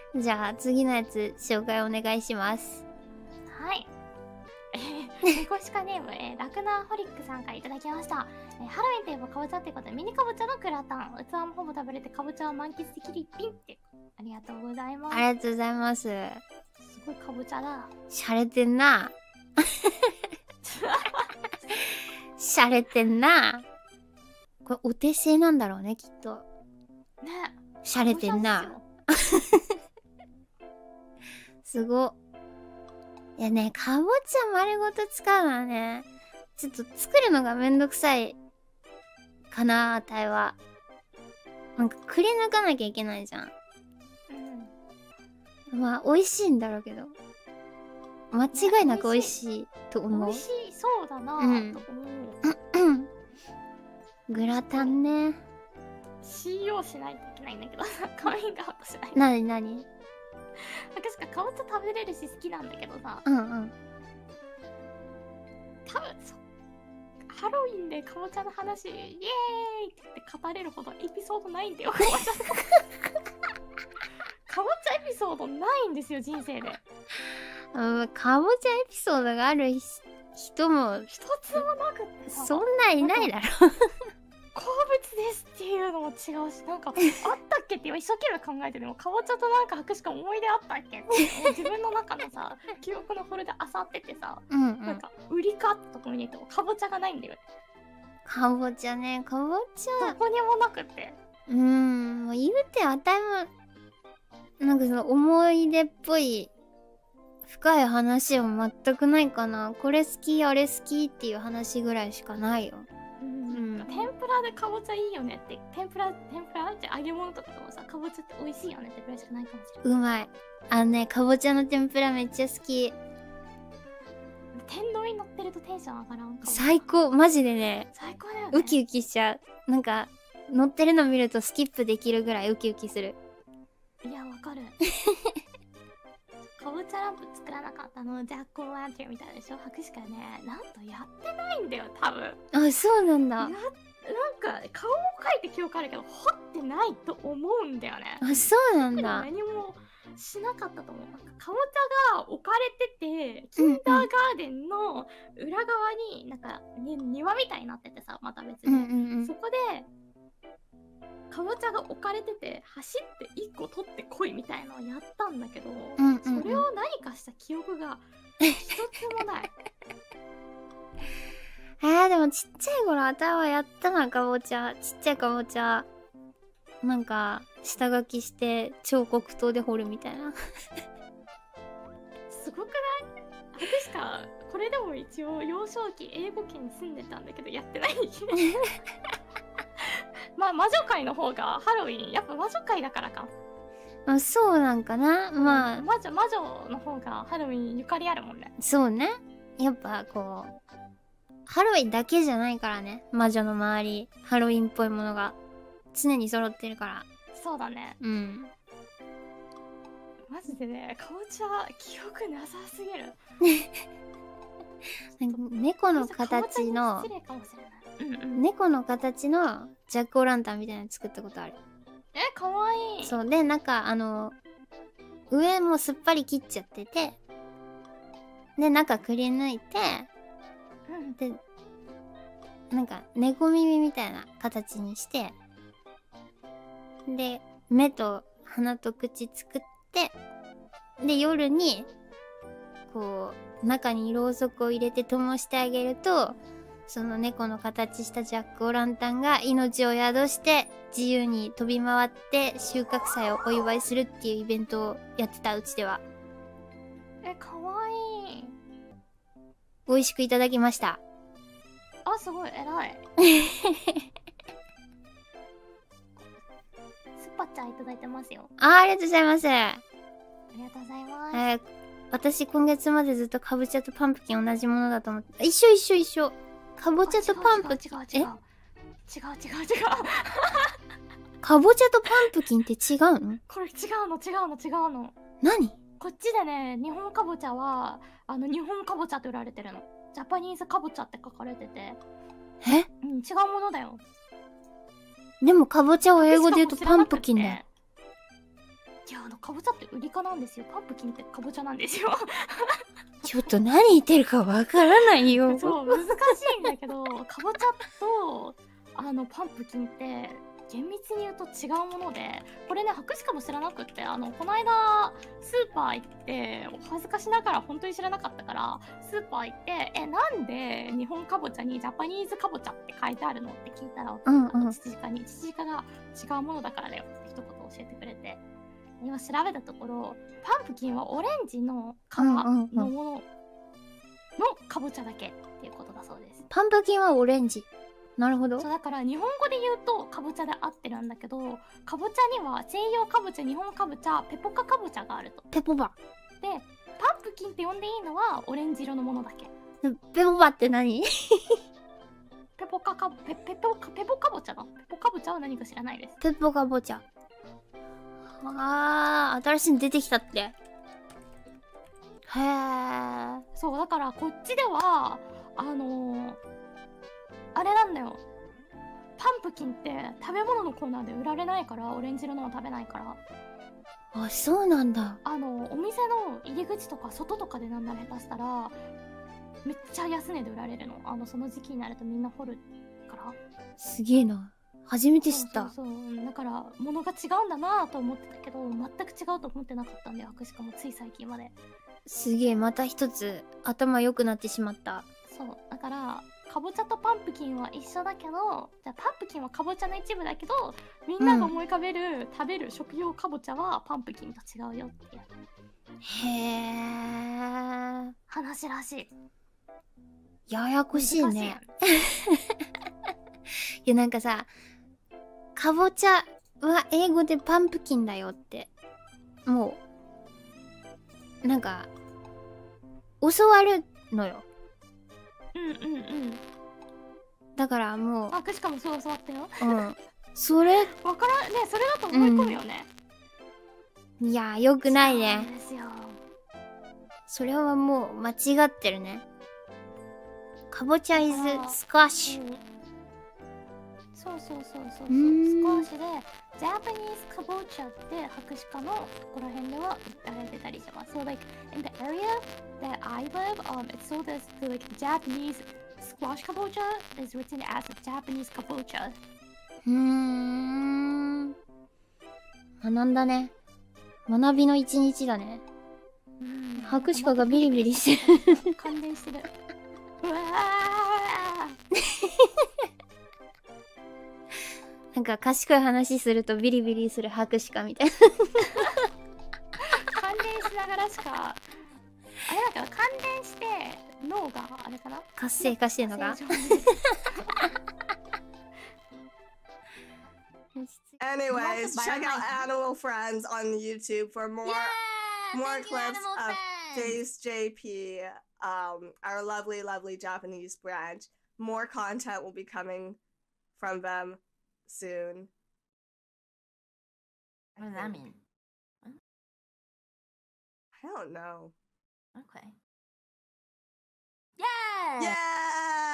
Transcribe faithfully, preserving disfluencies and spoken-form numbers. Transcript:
じゃあ次のやつ紹介お願いします。 はい。えー、猫シカネーム、えー、ラクナーホリックさんからいただきました。えー、ハロウィンといえばかぼちゃってことで、ミニかぼちゃのグラタン。器もほぼ食べれてかぼちゃを満喫できる一品って。ありがとうございます。 ありがとうございます。 すごいかぼちゃだ。 しゃれてんな。しゃれてんな。これお手製なんだろうね、きっと。 ね。 しゃれてんな。すご。いやね、かぼちゃ丸ごと使うのはね、ちょっと作るのがめんどくさいかな、あたいは。なんかくり抜かなきゃいけないじゃん。うん。まあ、美味しいんだろうけど。間違いなく美味しいと思う。 美味しそうだなぁと思う。 グラタンね。 信用しないといけないんだけどさ、カミングアウトしないと。 なになに？ 私かかぼちゃ食べれるし好きなんだけどさ。 うんうん。 多分そハロウィンでかぼちゃの話イエーイって言って語れるほどエピソードないんだよ。かぼちゃかぼちゃエピソードないんですよ、人生で。 うん、かぼちゃエピソードがある人も一つもなくってさ、 そんないないだろ。 好物ですっていうのも違うし、なんかあったっけって今一生懸命考えてでもかぼちゃとなんか博しか思い出あったっけって自分の中のさ記憶のフォルダ漁っててさ、うん、うん、なんか売りかってところにとかぼちゃがないんだよ。 かぼちゃね、かぼちゃどこにもなくって、 うーん、もう言うてあたいもなんかその思い出っぽい深い話は全くないかな。これ好きあれ好きっていう話ぐらいしかないよ。 うん、天ぷらでかぼちゃいいよねって、天ぷら天ぷらって揚げ物とかでもさ、かぼちゃって美味しいよねってぐらいしかないかもしれない。 うまい。あのね、かぼちゃの天ぷらめっちゃ好き。 天丼に乗ってるとテンション上がらんかも。 最高、マジでね、 最高だよね。 ウキウキしちゃう。なんか乗ってるの見るとスキップできるぐらいウキウキする。 いや、わかる。かぼちゃランプ作らなかったのジャック・オー・ランティみたいでしょ。博士かね、なんとやってないんだよ多分。 あ、そうなんだ。 なんか顔を描いて記憶あるけど彫ってないと思うんだよね。 あ、そうなんだ。 何もしなかったと思う。なんかかぼちゃが置かれてて、キンダーガーデンの裏側になんか、ね、庭みたいになっててさ、また別に、うんうんうん、そこでかぼちゃが置かれてて走っていっこ取ってこいみたいなのをやったんだけど、うんうんうん、それを何かした記憶が一つもない。 えー、でもちっちゃい頃あたはやったな、かぼちゃ。ちっちゃいかぼちゃなんか下書きして彫刻刀で彫るみたいな。 すごくない？私かこれでも一応幼少期英語圏に住んでたんだけどやってない。まあ魔女界の方がハロウィンやっぱ魔女界だからか。 あ、そうなんかな。まあ魔女魔女の方がハロウィンゆかりあるもんね。 そうね。やっぱこうハロウィンだけじゃないからね。魔女の周りハロウィンっぽいものが常に揃ってるから。 そうだね。 うん。 マジでね、かぼちゃ記憶なさすぎる。 猫の形の猫の形のジャックオーランタンみたいなの作ったことある。 え、かわいい。 そうで、なんかあの上もすっぱり切っちゃってて、で中くり抜いて、うん、でなんか猫耳みたいな形にして、で目と鼻と口作って、で夜にこう中にろうそくを入れて灯してあげると、その猫の形したジャックオーランタンが命を宿して自由に飛び回って収穫祭をお祝いするっていうイベントをやってた、うちでは。 え、かわいい。 美味しくいただきました。 あ、すごい偉い。スパちゃんいただいてますよ。 あ、ありがとうございます。 ありがとうございます。 えー、私今月までずっとかぼちゃとパンプキン同じものだと思って。一緒一緒一緒。かぼちゃとパンプキン。 違う違う違う違う違う違う。 かぼちゃとパンプキンって違うの？ これ違うの違うの違うの。 何？ こっちでね、日本かぼちゃはあの日本かぼちゃって売られてるの。ジャパニーズかぼちゃって書かれてて。 え？ うん、違うものだよ。 でもかぼちゃを英語で言うとパンプキンだよ。 いやや、あのかぼちゃってウリ科なんですよ。パンプキンってかぼちゃなんですよ。 ちょっと何言ってるかわからないよ。 そう、難しいんだけど、かぼちゃとあのパンプキンって厳密に言うと違うもので、これね、博士かも知らなくって、あのこの間スーパー行ってお恥ずかしながら本当に知らなかったから、スーパー行って「え、なんで日本かぼちゃにジャパニーズかぼちゃって書いてあるの？」って聞いたら、 うんうん、 父親に父親が違うものだからだよって一言教えてくれて、今調べたところ、パンプキンはオレンジの皮のもののかぼちゃだけっていうことだそうです。 パンプキンはオレンジ。なるほど。 そうだから日本語で言うとかぼちゃで合ってるんだけど、かぼちゃには西洋かぼちゃ、日本かぼちゃ、ペポカかぼちゃがあると。 ペポバ。 で、パンプキンって呼んでいいのはオレンジ色のものだけ。 ペポバって何？ ペポカかペペポカペポかぼちゃだ。ペポかぼちゃは何か知らないです。 ペポかぼちゃ。あー、新しいの出てきたって。へー。 そうだからこっちではあのー、あれなんだよ。パンプキンって食べ物のコーナーで売られないから、オレンジ色のは食べないから。 あ、そうなんだ。 あのお店の入り口とか外とかでなんなら下手したらめっちゃ安値で売られるの。あのその時期になるとみんな掘るから。 すげえな。初めて知った。 そうそうそう、だから物が違うんだなと思ってたけど、全く違うと思ってなかったんだよ、博士かもつい最近まで。 すげえ、また一つ頭良くなってしまった。 そうだからかぼちゃとパンプキンは一緒だけど、じゃあパンプキンはかぼちゃの一部だけど、みんなが思い浮かべる、うん、食べる食用かぼちゃはパンプキンと違うよっていう。 へー、 話らしい。 ややこしいね。いや、なんかさ、かぼちゃは英語でパンプキンだよって、もうなんか教わるのよ。 うんうんうん。 だからもう、 あ、くしかもそう教わったよ。 うん。それわからんね、それだと思い込むよね。 うん、いや、よくないね。 そうですよ。 それはもう間違ってるね。かぼちゃ is スカッシュ。 そうそうそうそうそう。スカッシュでジャパニーズかぼちゃって博士科のここら辺では言われてたりします。So like in the area that I live, um, it's so that the like Japanese squash kabocha is written as Japanese kabocha. うーん。学んだね。学びの一日だね。博士科がビリビリしてる。 関連してる。うわなんか賢い話するとビリビリする博士科みたいな。 関連しながらしか。あれだから関連して脳があれかな、 活性化してるのが。 Anyways, check out Animal Friends on YouTube for more yeah, more clips of Face J P, um, our lovely, lovely Japanese branch. More content will be coming from them soon. What does that mean? I don't know. Okay. Yeah! Yeah!